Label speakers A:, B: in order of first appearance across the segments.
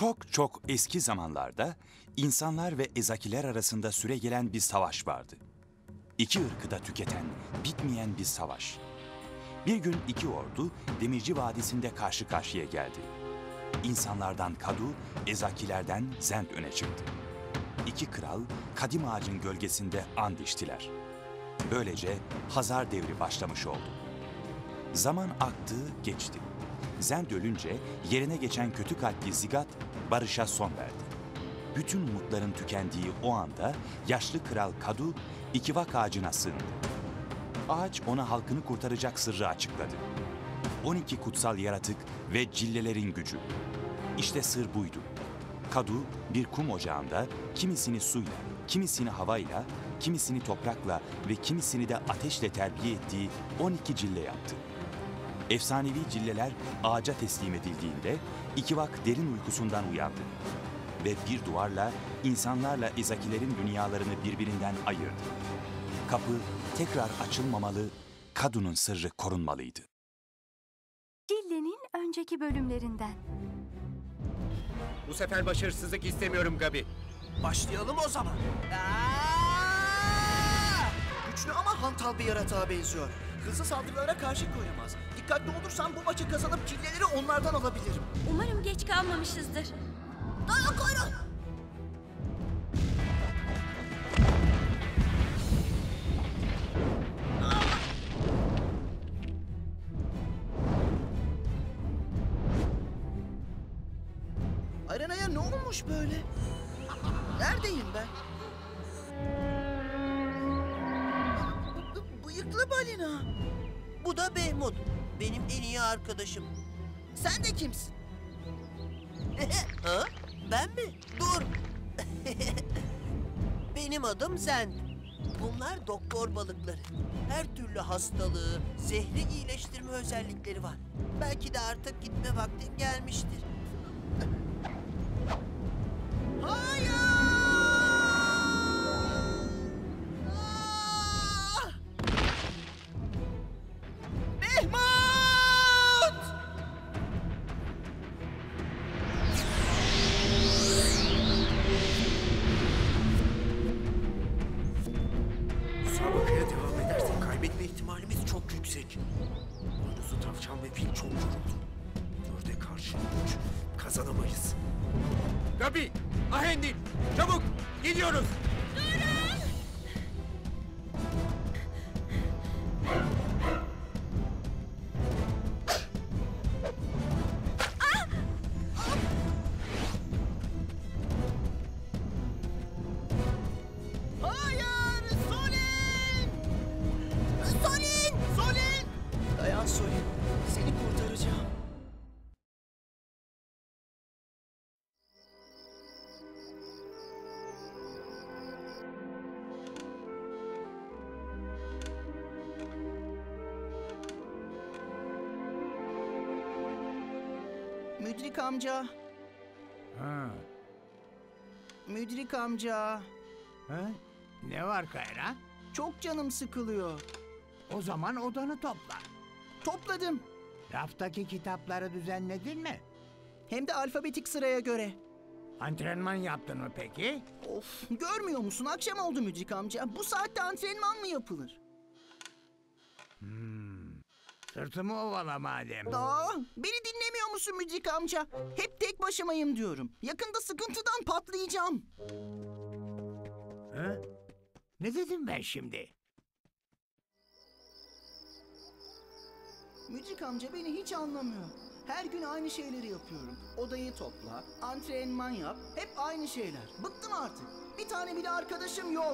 A: Çok çok eski zamanlarda insanlar ve ezakiler arasında süregelen bir savaş vardı. İki ırkı da tüketen, bitmeyen bir savaş. Bir gün iki ordu Demirci Vadisi'nde karşı karşıya geldi. İnsanlardan Kadu, ezakilerden Zend öne çıktı. İki kral kadim ağacın gölgesinde and içtiler. Böylece Hazar devri başlamış oldu. Zaman aktı, geçti. Zend ölünce yerine geçen kötü kalpli Zigat barışa son verdi. Bütün umutların tükendiği o anda yaşlı kral Kadu ikivak ağacına sığındı. Ağaç ona halkını kurtaracak sırrı açıkladı. 12 kutsal yaratık ve cillelerin gücü. İşte sır buydu. Kadu bir kum ocağında kimisini suyla, kimisini havayla, kimisini toprakla ve kimisini de ateşle terbiye ettiği 12 cille yaptı. Efsanevi cilleler ağaca teslim edildiğinde ikivak derin uykusundan uyandı. Ve bir duvarla insanlarla ezakilerin dünyalarını birbirinden ayırdı. Kapı tekrar açılmamalı, Kadu'nun sırrı korunmalıydı.
B: Cille'nin önceki bölümlerinden.
C: Bu sefer başarısızlık istemiyorum Gabi.
D: Başlayalım o zaman. Güçlü ama hantal bir yaratığa benziyor. Hızlı saldırılara karşı koyamaz. Dikkatli olursam bu maçı kazanıp cilleleri onlardan alabilirim.
B: Umarım geç kalmamışızdır.
D: Dayan Kayra! Arenaya ne olmuş böyle? Neredeyim ben? Bıyıklı balina.
E: Bu da Behmut. Benim en iyi arkadaşım.
D: Sen de kimsin?
E: Ha? Ben mi? Dur. Benim adım Zend. Bunlar doktor balıkları. Her türlü hastalığı, zehri iyileştirme özellikleri var. Belki de artık gitme vaktin gelmiştir.
D: Hayır! Ah! Behmut!
C: Müsabakaya devam edersek kaybetme ihtimalimiz çok yüksek. Boynuzlu tavşan ve fil çok yoruldu. Dörde karşı üç. Kazanamayız. Gabi! Ahendi! Çabuk! Gidiyoruz!
D: Hayır! Solin! Solin! Solin! Dayan Solin. Seni kurtaracağım. Müdrik amca.
F: Ha,
D: Müdrik amca.
F: ha? Ne var Kayra?
D: Çok canım sıkılıyor.
F: O zaman odanı topla.
D: Topladım.
F: Raftaki kitapları düzenledin mi?
D: Hem de alfabetik sıraya göre.
F: Antrenman yaptın mı peki?
D: Of, görmüyor musun? Akşam oldu Müdrik amca. Bu saatte antrenman mı yapılır?
F: Sırtımı ovala madem.
D: Beni dinlemiyor musun Müdrik amca? Hep tek başımayım diyorum. Yakında sıkıntıdan patlayacağım.
F: Ha? Ne dedim ben şimdi?
D: Müdrik amca beni hiç anlamıyor. Her gün aynı şeyleri yapıyorum. Odayı topla, antrenman yap, hep aynı şeyler. Bıktım artık. Bir tane bile arkadaşım yok.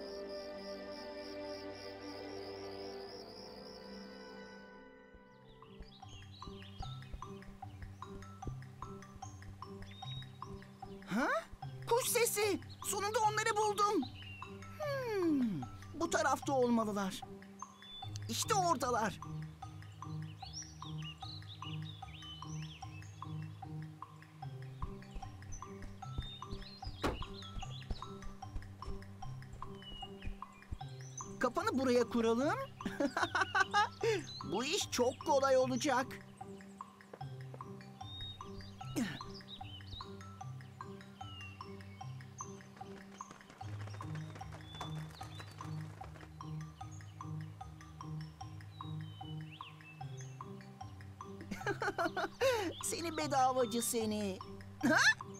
D: Ha? Kuş sesi. Sonunda onları buldum. Bu tarafta olmalılar. İşte oradalar. Kapanı buraya kuralım. Bu iş çok kolay olacak. Seni bedavacı seni. Ha?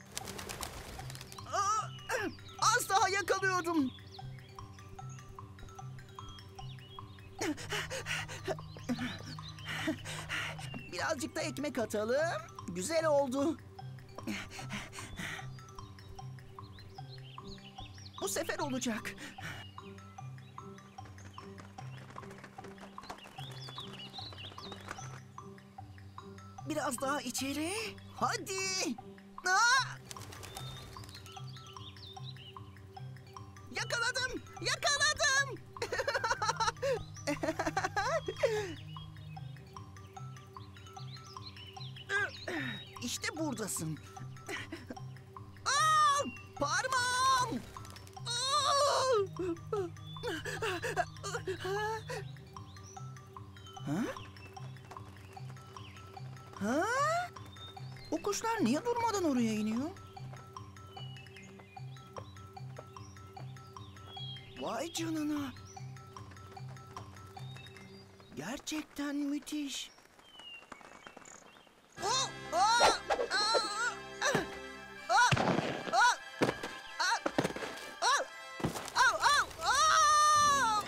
D: Aa, az daha yakalıyordum. Birazcık da ekmek atalım. Güzel oldu. Bu sefer olacak. Biraz daha içeri. Hadi. Aa! Yakaladım. Yakaladım. İşte buradasın. Aa! Parmağım. Aa! Ha? Ha? O kuşlar niye durmadan oraya iniyor? Vay canına. Gerçekten müthiş. Oh! Aa! Aa! Aa! Aa! Aa! Aa! Aa! Aa! Aa!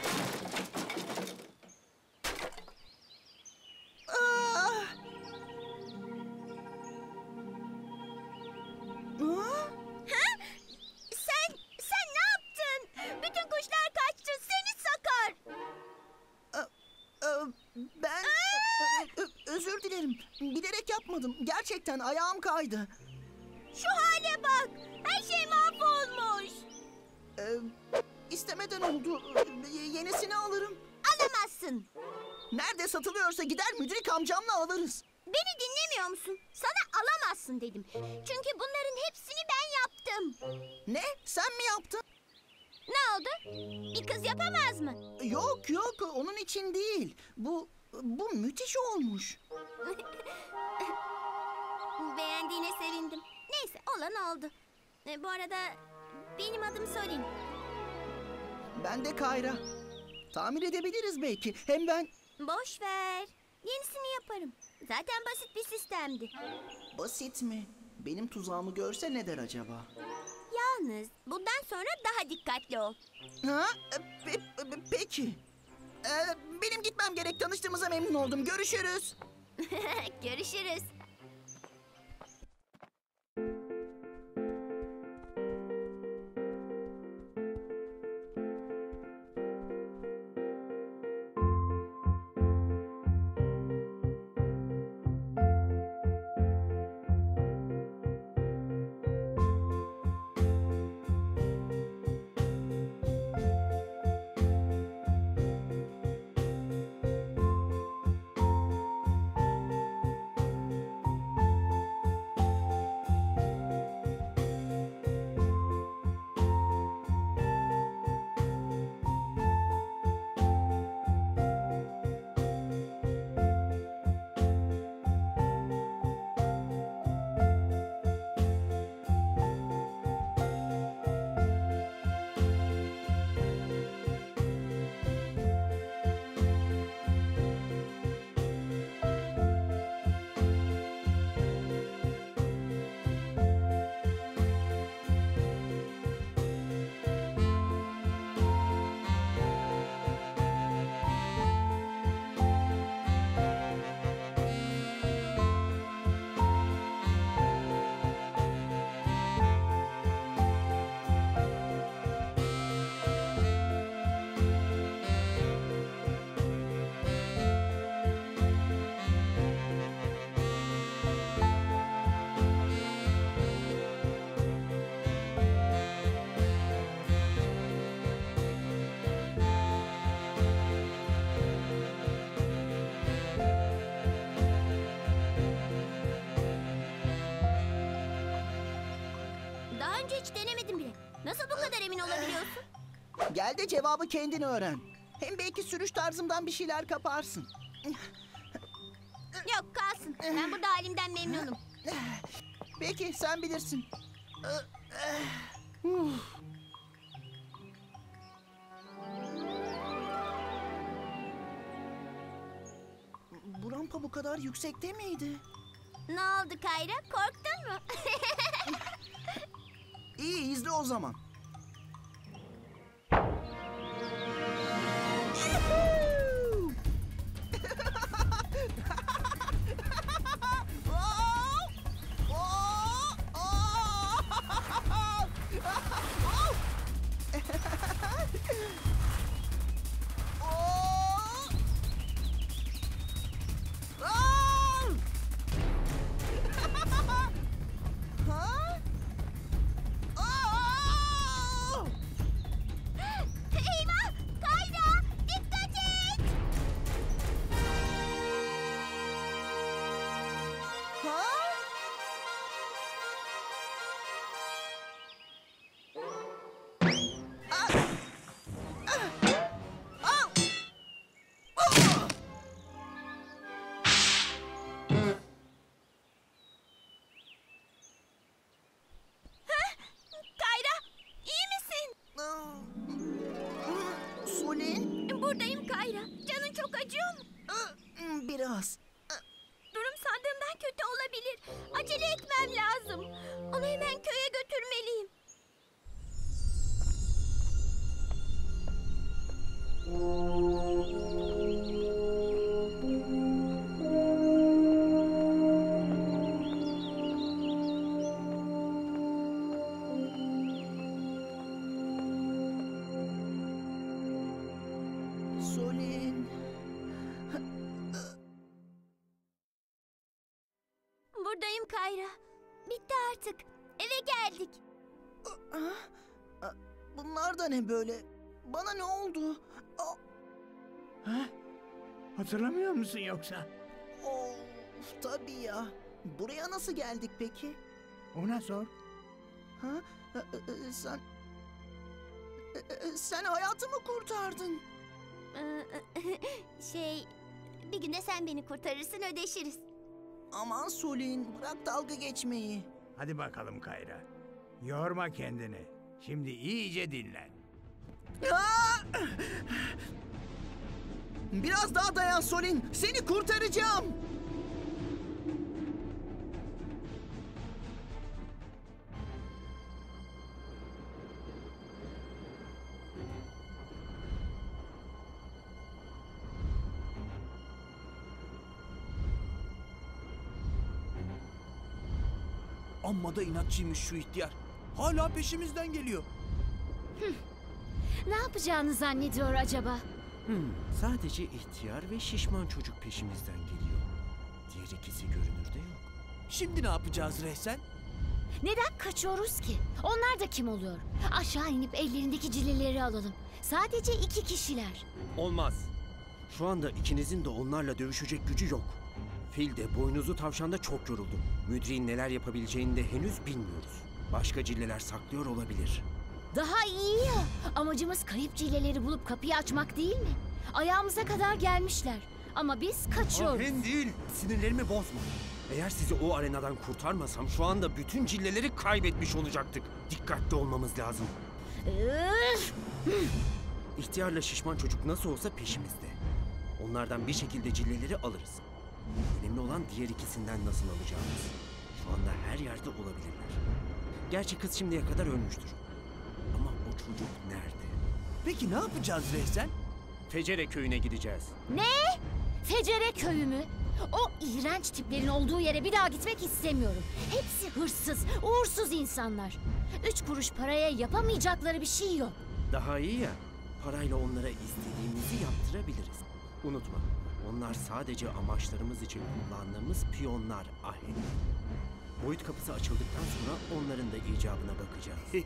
D: Aa! Aa!
B: Sen ne yaptın? Bütün kuşlar kaçtı. Seni sakar.
D: Ben özür dilerim. Bilerek yapmadım. Gerçekten ayağım kaydı.
B: Şu hale bak. Her şey mahvolmuş.
D: İstemeden oldu. Yenisini alırım.
B: Alamazsın.
D: Nerede satılıyorsa gider müdrik amcamla alırız.
B: Beni dinlemiyor musun? Sana alamazsın dedim. Çünkü bunların hepsini ben yaptım.
D: Ne? Sen mi yaptın?
B: Ne oldu? Bir kız yapamaz mı?
D: Yok yok, onun için değil. Bu müthiş olmuş.
B: Beğendiğine sevindim. Neyse olan oldu. Bu arada benim adım Sorin.
D: Ben de Kayra. Tamir edebiliriz belki. Hem ben
B: Boş ver. Yenisini yaparım. Zaten basit bir sistemdi.
D: basit mi? Benim tuzağımı görse ne der acaba?
B: Yalnız bundan sonra daha dikkatli ol.
D: Ha? Peki. Benim gitmem gerek. Tanıştığımıza memnun oldum. Görüşürüz.
B: Görüşürüz. Daha önce hiç denemedim bile. Nasıl bu kadar emin olabiliyorsun?
D: Gel de cevabı kendin öğren. Hem belki sürüş tarzımdan bir şeyler kaparsın.
B: Yok kalsın. Ben burada halimden memnunum.
D: Peki sen bilirsin. Buram rampa bu kadar yüksekte miydi?
B: Ne oldu Kayra? Korktun mu?
D: İyi, izle o zaman.
B: Eyvah! Kayra! Dikkat et! Kayra! İyi misin?
D: Sulin?
B: Buradayım Kayra. Canın çok acıyor mu?
D: Biraz.
B: Durum sandığımdan kötü olabilir. Acele etmem lazım. Onu hemen köye götürmeliyim.
D: Sulin.
B: Buradayım Kayra. Bitti artık. Eve geldik.
D: Bunlar da ne böyle? Bana ne oldu?
F: Ha? Hatırlamıyor musun yoksa?
D: Of, tabii ya. Buraya nasıl geldik peki?
F: Ona sor.
D: Ha? Sen... Sen hayatımı kurtardın.
B: Bir gün de sen beni kurtarırsın, ödeşiriz.
D: Aman Sulin, bırak dalga geçmeyi.
F: Hadi bakalım Kayra. Yorma kendini. Şimdi iyice dinlen.
D: Biraz daha dayan Sulin, seni kurtaracağım.
C: Amma da inatçıymış şu ihtiyar. Hala peşimizden geliyor.
G: Ne yapacağını zannediyor acaba?
C: Sadece ihtiyar ve şişman çocuk peşimizden geliyor. Diğer ikisi görünürde yok. Şimdi ne yapacağız Rehsen?
G: Neden kaçıyoruz ki? Onlar da kim oluyor? Aşağı inip ellerindeki cileleri alalım. Sadece 2 kişiler.
H: Olmaz. Şu anda ikinizin de onlarla dövüşecek gücü yok. Fil de boynuzlu tavşan da çok yoruldu. Müdriğin neler yapabileceğini de henüz bilmiyoruz. Başka cilleler saklıyor olabilir.
G: Daha iyi ya. Amacımız kayıp cileleri bulup kapıyı açmak değil mi? Ayağımıza kadar gelmişler. Ama biz kaçıyoruz.
H: Ahen değil. Sinirlerimi bozma. Eğer sizi o arenadan kurtarmasam şu anda bütün cilleleri kaybetmiş olacaktık. Dikkatli olmamız lazım.
G: Üf!
H: İhtiyarla şişman çocuk nasıl olsa peşimizde. Onlardan bir şekilde cilleleri alırız. Önemli olan diğer ikisinden nasıl alacağımız. Şu anda her yerde olabilirler. Gerçi kız şimdiye kadar ölmüştür. Ama o çocuk nerede?
C: Peki ne yapacağız Rehsen?
H: Fecere köyüne gideceğiz.
G: Ne? Fecere köyü mü? O iğrenç tiplerin olduğu yere bir daha gitmek istemiyorum. Hepsi hırsız, uğursuz insanlar. 3 kuruş paraya yapamayacakları bir şey yok.
H: Daha iyi ya. Parayla onlara istediğimizi yaptırabiliriz. Unutma, onlar sadece amaçlarımız için kullandığımız piyonlar Ahen. Boyut kapısı açıldıktan sonra onların da icabına bakacağız.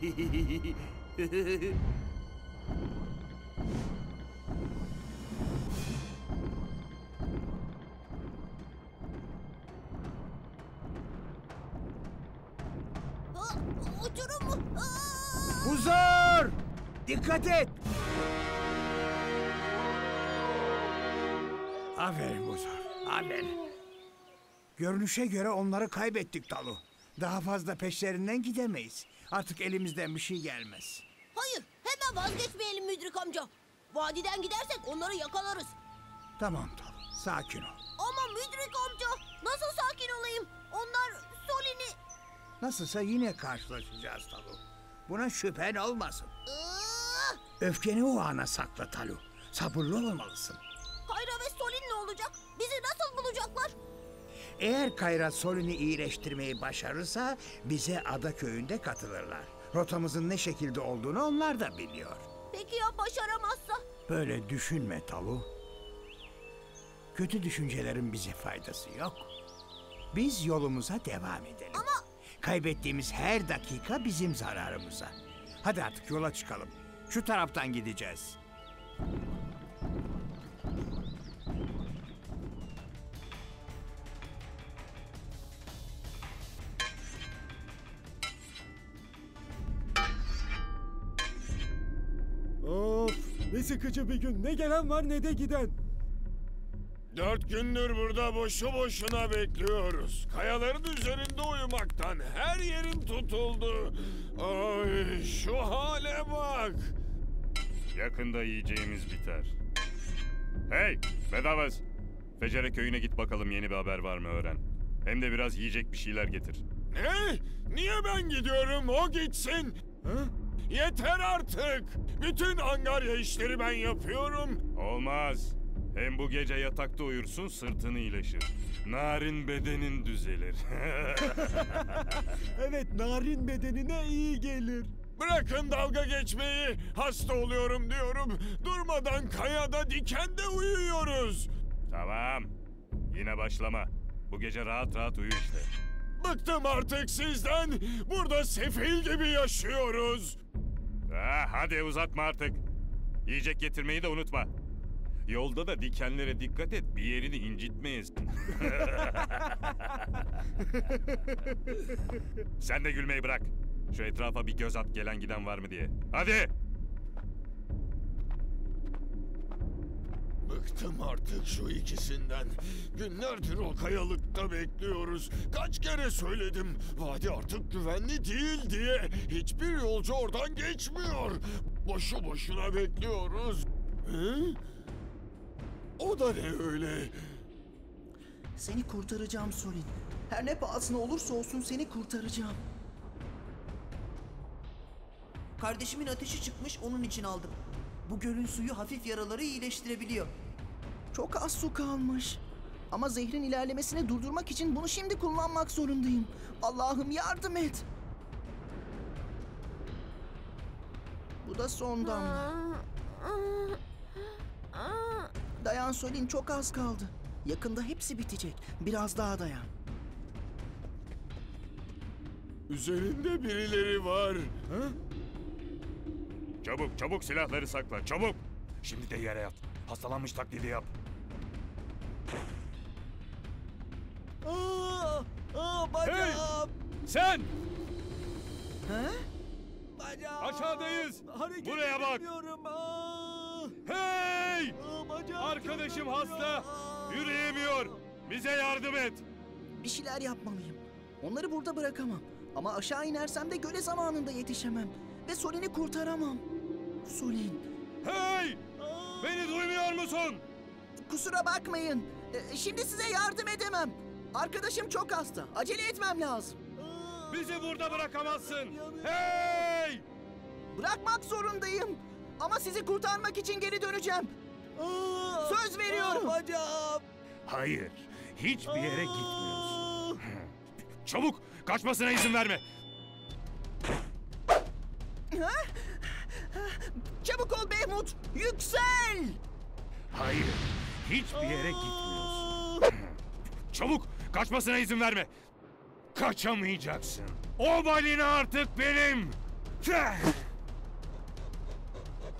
B: Uçurum mu?
F: Huzur! Dikkat et! Aferin Huzur, aferin. Görünüşe göre onları kaybettik Talu. Daha fazla peşlerinden gidemeyiz. Artık elimizden bir şey gelmez.
B: Hayır, hemen vazgeçmeyelim Müdrik amca. Vadiden gidersek onları yakalarız.
F: Tamam Talu, Sakin ol.
B: Ama Müdrik amca nasıl sakin olayım? Onlar Solin'i...
F: Nasılsa yine karşılaşacağız Talu. Buna şüphen olmasın.
B: Iıı!
F: Öfkeni o ana sakla Talu. Sabırlı olmalısın.
B: Kayra ve Solin ne olacak? Bizi nasıl bulacaklar?
F: Eğer Kayra Solin'i iyileştirmeyi başarırsa bize ada köyünde katılırlar. Rotamızın ne şekilde olduğunu onlar da biliyor.
B: Peki ya başaramazsa?
F: Böyle düşünme Talu. Kötü düşüncelerin bize faydası yok. Biz yolumuza devam edelim.
B: Ama...
F: Kaybettiğimiz her dakika bizim zararımıza. Hadi artık yola çıkalım. Şu taraftan gideceğiz.
I: Of, ne sıkıcı bir gün. Ne gelen var ne de giden.
J: 4 gündür burada boşu boşuna bekliyoruz. Kayaların üzerinde uyumaktan her yerin tutuldu. Ay, şu hale bak.
K: Yakında yiyeceğimiz biter. Hey, bedavaz. Fecere köyüne git bakalım, yeni bir haber var mı öğren. Hem de biraz yiyecek bir şeyler getir.
J: Ne? Niye ben gidiyorum? O gitsin.
I: Ha?
J: Yeter artık. Bütün Angarya işleri ben yapıyorum.
K: Olmaz. Hem bu gece yatakta uyursun, sırtın iyileşir. Narin bedenin düzelir.
I: Evet, narin bedenine iyi gelir.
J: Bırakın dalga geçmeyi. Hasta oluyorum diyorum. Durmadan kayada dikende uyuyoruz.
K: Tamam. Yine başlama. Bu gece rahat rahat uyu işte.
J: Bıktım artık sizden. Burada sefil gibi yaşıyoruz.
K: Hadi uzatma artık. Yiyecek getirmeyi de unutma. Yolda da dikenlere dikkat et, bir yerini incitmeyesin. Sen de gülmeyi bırak. Şu etrafa bir göz at, gelen giden var mı diye. Hadi!
J: Bıktım artık şu ikisinden. Günlerdir o kayalıkta bekliyoruz. Kaç kere söyledim. Vadi artık güvenli değil diye. Hiçbir yolcu oradan geçmiyor. Boşu boşuna bekliyoruz. Hı? O da ne öyle?
D: Seni kurtaracağım Solin. Her ne pahasına olursa olsun seni kurtaracağım.
E: Kardeşimin ateşi çıkmış, onun için aldım. Bu gölün suyu hafif yaraları iyileştirebiliyor.
D: Çok az su kalmış. Ama zehrin ilerlemesini durdurmak için bunu şimdi kullanmak zorundayım. Allah'ım yardım et. Bu da son damla. Dayan Solin, çok az kaldı. Yakında hepsi bitecek. Biraz daha dayan.
J: Üzerinde birileri var.
I: Ha?
K: Çabuk, çabuk silahları sakla, çabuk! Şimdi de yere yat. Hastalanmış taklidi yap.
I: Bacağım.
K: Sen!
D: He?
I: Bacağım.
K: Aşağıdayız.
I: Hareket
K: Buraya bak.
I: edemiyorum.
K: Hey!
I: Bacağım
K: Arkadaşım
I: çok
K: hasta.
I: ağrıyor.
K: Yürüyemiyor. Bize yardım et.
D: Bir şeyler yapmalıyım. Onları burada bırakamam. Ama aşağı inersem de göle zamanında yetişemem. Ve Solin'i kurtaramam. Solin,
K: Hey! Beni duymuyor musun?
D: kusura bakmayın. Şimdi size yardım edemem. Arkadaşım çok hasta. Acele etmem lazım.
K: Bizi burada bırakamazsın. Hey!
D: Bırakmak zorundayım. Ama sizi kurtarmak için geri döneceğim. Söz veriyorum.
I: Bacağım.
K: Hayır. Hiçbir yere gitmiyoruz. Çabuk! Kaçmasına izin verme.
D: Çabuk ol Behmut. Yüksel.
K: Hayır. Hiçbir yere gitmiyoruz. Çabuk! Kaçmasına izin verme. Kaçamayacaksın. O balina artık benim.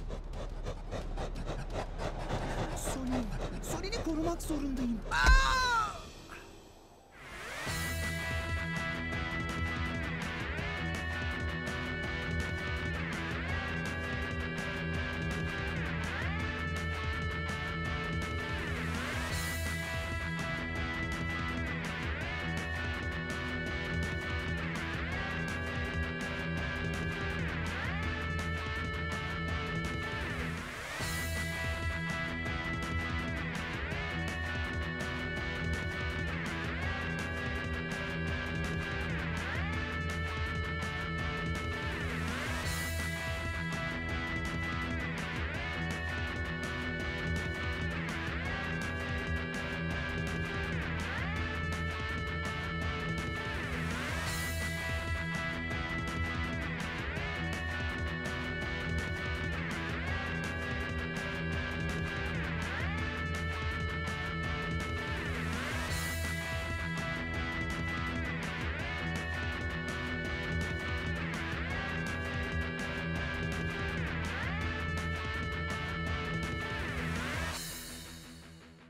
D: Solin'i korumak zorundayım. Aa!